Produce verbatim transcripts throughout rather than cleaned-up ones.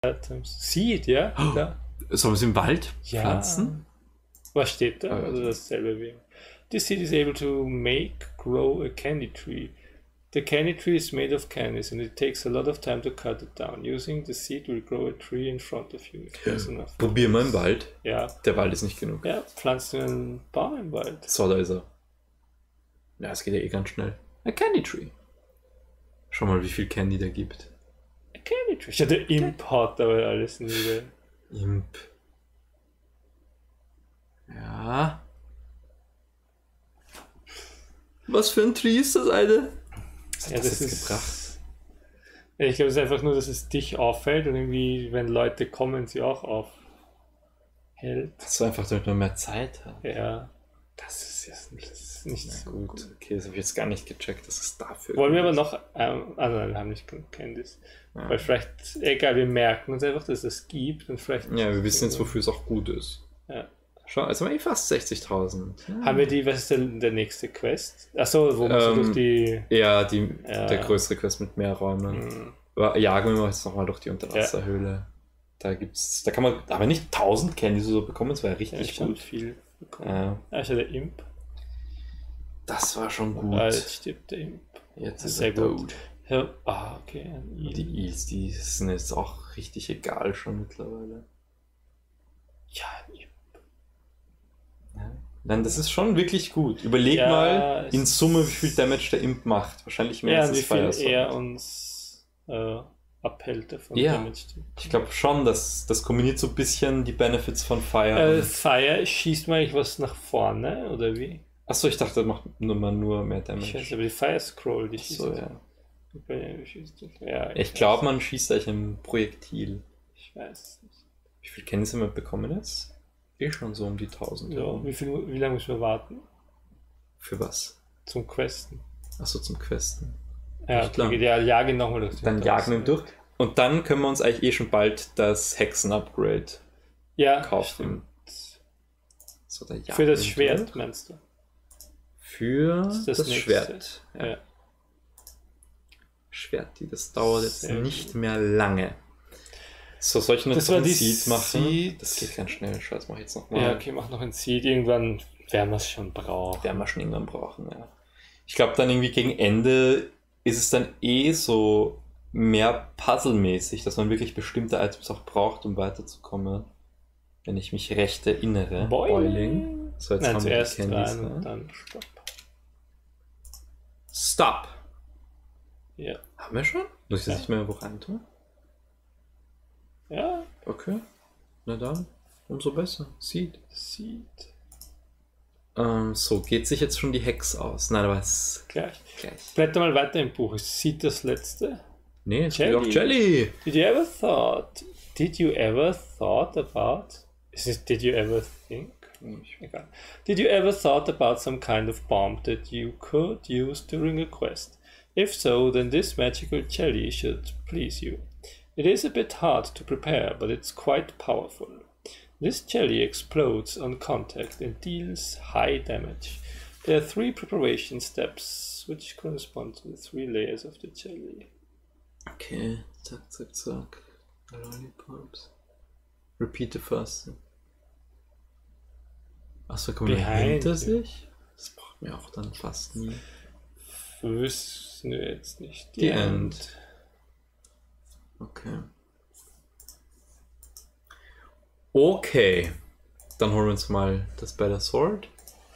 Items. Seed, ja? Oh, Da. sollen wir es im Wald Ja. pflanzen? Was steht da? Ah, Also ja. dasselbe wie. This seed is able to make grow a candy tree. The candy tree is made of candies and it takes a lot of time to cut it down. Using the seed will grow a tree in front of you. If there's enough. Probier mal im Wald. Ja. Der Wald ist nicht genug. Ja, pflanzt du einen Baum im Wald. So, da ist er. Ja, es geht ja eh ganz schnell. A Candy Tree. Schau mal, wie viel Candy der gibt. A candy tree. Ja, der Imp hat aber alles nieder. Imp. Ja. Was für ein Tree ist das eine? Was hat Ja, das, das jetzt ist. gebracht? Ja, ich glaube, es ist einfach nur, dass es dich auffällt und irgendwie, wenn Leute kommen, sie auch aufhält. Das war einfach, damit man mehr Zeit hat. Ja, das ist jetzt nicht, das ist nicht Na so gut, gut. okay, das habe ich jetzt gar nicht gecheckt, dass es dafür Wollen wir gut aber ist. noch, ähm, also nein, wir haben nicht genug Candies. Ja. Weil vielleicht, egal, wir merken uns einfach, dass es gibt und vielleicht. Ja, wir wissen jetzt, wofür es auch gut ist. Ja. Schau, also haben wir eh fast sechzigtausend. Ja. Haben wir die, was ist denn der nächste Quest? Achso, wo man so Ähm, durch die. Ja, die, Ja. der größere Quest mit mehr Räumen. Hm, Aber jagen wir mal jetzt nochmal durch die Unterwasserhöhle. Da gibt's, da kann man aber nicht tausend Candies so bekommen, das wäre ja ja, richtig schon gut. viel bekommen. Ja, Ah, ist ja der Imp. das war schon gut. Ah, jetzt stirbt der Imp. Jetzt ist Sehr er gut. tot. Ja, ah, okay. ein I. Die Eels, die sind jetzt auch richtig egal schon mittlerweile. Ja, ein Imp. Ja. Nein, das ist schon wirklich gut. Überleg Ja, mal in es- Summe, wie viel Damage der Imp macht. Wahrscheinlich mehr Ja, als und wie das viel Firesword. er uns äh, abhält davon. Ja. Damage. Ich glaube schon, dass das kombiniert so ein bisschen die Benefits von Fire. Äh, und- Fire, schießt man eigentlich was nach vorne, oder wie? Achso, ich dachte, das macht nur mal nur mehr Ich weiß, Damage. aber die Fire Scroll, die schießt. So, ja. Wie schießt die? Ja, Ich glaube, man schießt euch ein Projektil. Ich weiß nicht. Wie viel Kenntnis haben wir bekommen jetzt? Eh schon so um die tausend. Ja, herum. wie, viel, wie lange müssen wir warten? Für was? Zum Questen. Achso, zum Questen. Ja, Nicht lang. okay, ja, jagen nochmal durch die Dann jagen wir ihn durch. Und dann können wir uns eigentlich eh schon bald das Hexen-Upgrade Ja, kaufen. stimmt. So, da jagen Für das wir ihn Schwert, durch. meinst du? Für Das das, ist das nächste. Schwert. Ja. Ja. Schwert, die, das dauert jetzt Sehr nicht mehr lange. So, soll ich noch Das war ein die Seed machen? Seed. Das geht ganz schnell. Schau, das mache ich jetzt nochmal. Ja, okay, mach noch ein Seed. Irgendwann werden wir es schon brauchen. Werden wir schon irgendwann brauchen, ja. Ich glaube, dann irgendwie gegen Ende ist es dann eh so mehr puzzlemäßig, dass man wirklich bestimmte Items auch braucht, um weiterzukommen. Wenn ich mich recht erinnere. Boiling. So, jetzt Nein, haben wir zuerst die Candies, rein ne? und dann stopp. Stop! Ja. Haben wir schon? Muss ich das Ja. nicht mehr wo rein tun? Ja, Okay. Na dann, umso besser. Seed. Seed. Ähm, so, geht sich jetzt schon die Hex aus? Nein, aber es Gleich. gleich. Blätter mal weiter im Buch. Ist Seed das letzte? Nee, es Jelly. geht auch Jelly. Did you ever thought? Did you ever thought about? Is it did you ever think? Egal. Did you ever thought about some kind of bomb that you could use during a quest? If so, then this magical jelly should please you. It is a bit hard to prepare, but it's quite powerful. This jelly explodes on contact and deals high damage. There are three preparation steps, which correspond to the three layers of the jelly. Okay, zack, zack, zack. Lollipops. Repeat the first. Achso, kommt man Behind hinter you. sich? Das braucht mir auch dann fast nie. Wissen wir jetzt nicht. The end. Okay. Okay. Dann holen wir uns mal das Better Sword.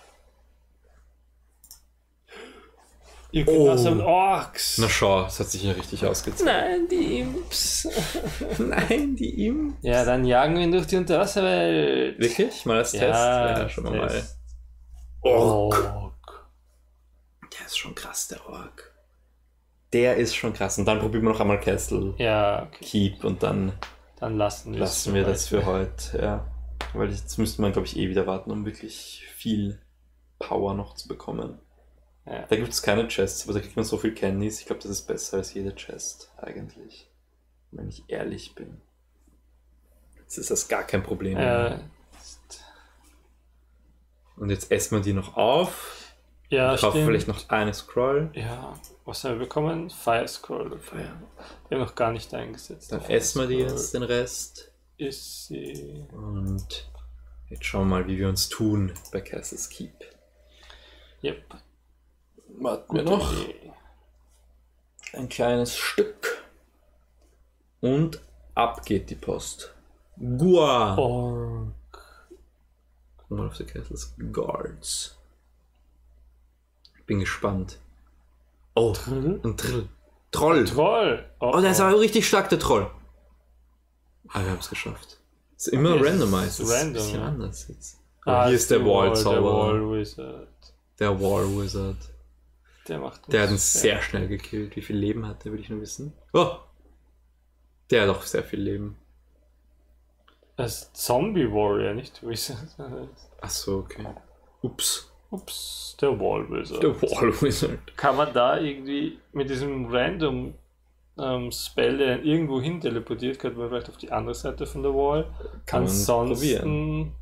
You can Oh. also Orks. Na schau, das hat sich ja richtig ausgezahlt. Nein, die Imps. Nein, die ihm. Ja, dann jagen wir ihn durch die Unterwasserwelt. Wirklich? Mal als Ja, Test? Ja, schauen wir mal. Test. Ork. Ork. Der ist schon krass, der Ork. Der ist schon krass. Und dann probieren wir noch einmal Castle Ja, okay. Keep und dann Dann lassen wir lassen wir das für heute. Ja. Weil jetzt müsste man, glaube ich, eh wieder warten, um wirklich viel Power noch zu bekommen. Ja. Da gibt es keine Chests, aber da kriegt man so viel Candies. Ich glaube, das ist besser als jede Chest, eigentlich. Wenn ich ehrlich bin. Jetzt ist das gar kein Problem mehr. Äh, Und jetzt essen wir die noch auf. Ja, ich kaufe stimmt. vielleicht noch eine Scroll. Ja, was haben wir bekommen? Fire Scroll. Fire. Die haben noch gar nicht eingesetzt. Dann essen wir die jetzt den Rest. Ist sie. Und jetzt schauen wir mal, wie wir uns tun bei Castle's Keep. Yep. Warten wir noch ein kleines Stück. Und ab geht die Post. Gua! Ork. One of the Castle's Guards. Bin gespannt. Oh, Trill? ein Trill. Troll. Troll. Oh, Oh, der ist aber richtig stark, der Troll. Ah, wir haben es geschafft. Ist immer Ja, randomized. ist Das ist ein random, bisschen ja. anders jetzt. Oh, Ah, hier ist der Wall Der Zauberer. Wall Wizard. Der Wall Wizard. Der macht Der hat ihn uns sehr schnell gekillt. Wie viel Leben hat der, will ich nur wissen. Oh! Der hat auch sehr viel Leben. Das Zombie Warrior, nicht Wizard. Ach so, okay. Ups. Ups, der Wall Wizard. Der Wall Wizard. Kann man da irgendwie mit diesem Random ähm, Spell, der irgendwo hin teleportiert, könnte man vielleicht auf die andere Seite von der Wall. Kann man Ansonsten, probieren.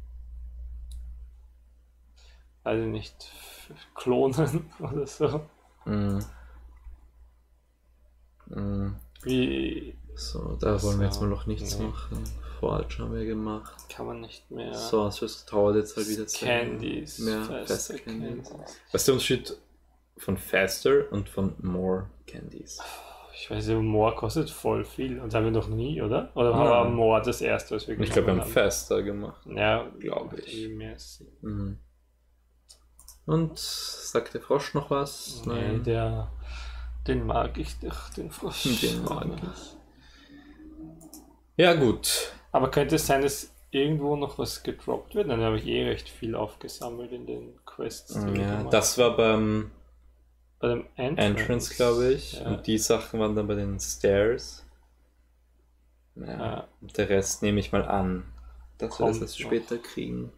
weiß ich nicht, klonen oder so. Mm. Mm. Wie So, da wollen wir jetzt So, mal noch nichts nee. machen. Forge haben wir gemacht. kann man nicht mehr. So, es dauert jetzt halt wieder Zeit. Candies. Mehr Faster Faster Candies. Candies. Was ist der Unterschied von Faster und von More Candies? Ich weiß nicht, More kostet voll viel. Und das haben wir noch nie, oder? Oder Nein. war More das erste, was wir Ich glaube, wir haben haben? Faster gemacht. Ja, Glaub macht ich. irgendwie mehr Sinn. Mhm. Und sagt der Frosch noch was? Nee, der, den mag ich doch, den Frosch. Den mag ich. Ja, gut. Aber könnte es sein, dass irgendwo noch was gedroppt wird? Dann habe ich eh recht viel aufgesammelt in den Quests. die wir Ja, gemacht das war beim bei dem Entrance, Entrance, glaube ich. Ja. Und die Sachen waren dann bei den Stairs. Ja. Ja. Und der Rest nehme ich mal an, dass wir das Kommt erst noch. später kriegen.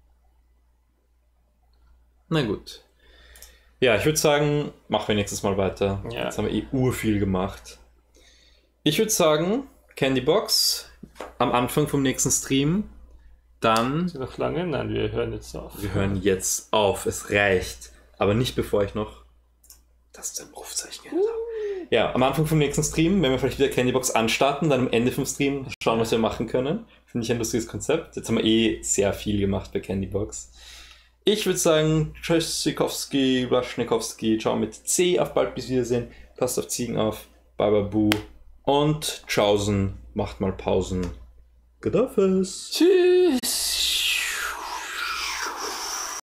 Na gut. Ja, ich würde sagen, machen wir nächstes Mal weiter. Ja. Jetzt haben wir eh urviel gemacht. Ich würde sagen, Candy Box am Anfang vom nächsten Stream. Dann, Ist noch lange? Nein, wir hören jetzt auf. wir hören jetzt auf. Es reicht. Aber nicht bevor ich noch das zum Rufzeichen geändert habe. Ja, am Anfang vom nächsten Stream, wenn wir vielleicht wieder Candy Box anstarten, dann am Ende vom Stream schauen, was wir machen können. Finde ich ein lustiges Konzept. Jetzt haben wir eh sehr viel gemacht bei Candy Box. Ich würde sagen, Tschüssikowski, Blaschnikowski, ciao mit C, auf bald, bis Wiedersehen, passt auf Ziegen auf, Bababu und Tschaußen, macht mal Pausen. Good office. Tschüss!